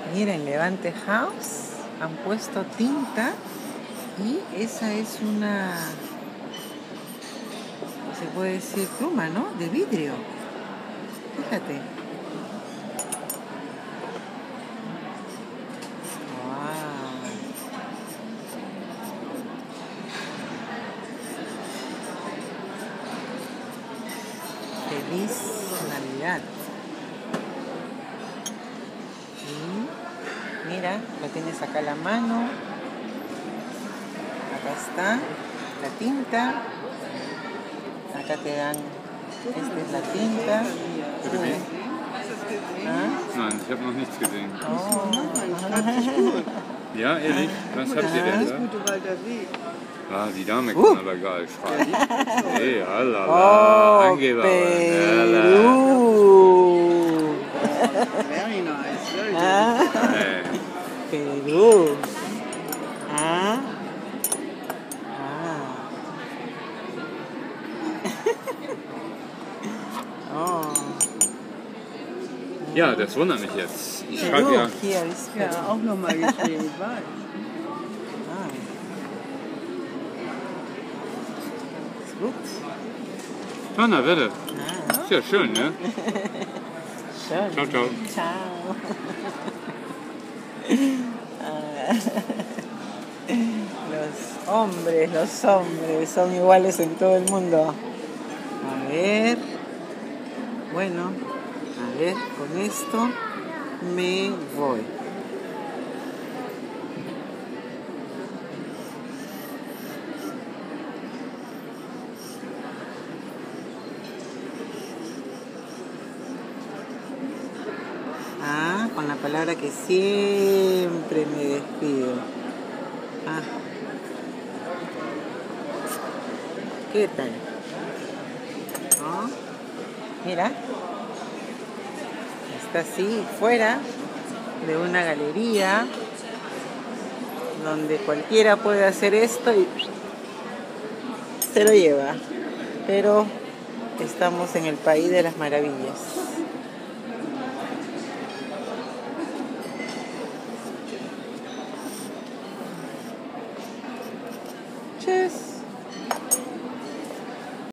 Miren, Levante House han puesto tinta y esa es una, se puede decir pluma, ¿no? De vidrio. Fíjate. Wow. Feliz Navidad. Mira, lo tienes acá a la mano. Acá está la tinta. Acá te dan, esta es la tinta. Nein, ich habe noch nichts gesehen. Oh. Ja, ehrlich? Was habt ihr denn da? Ah, die Dame kann aber geil schreien. Hey, halala, Oh, Angeber. Perú. Very nice, very good. Hey. Perú. Ah. Ah. Oh. Ja, das wundert mich jetzt. Ich schreibe Perú. ja. Hier ist Ja, Perú. auch nochmal geschrieben, ich weiß. Ah. Ist gut. Ah, na, warte. Ah. Ist ja schön, ne? Schön. Ciao, ciao. Chao. Los hombres son iguales en todo el mundo. A ver. Bueno, a ver, con esto me voy. Ah, con la palabra que siempre me despido. Ah. ¿Qué tal? ¿No? Mira. Está así, fuera de una galería donde cualquiera puede hacer esto y se lo lleva. Pero estamos en el país de las maravillas.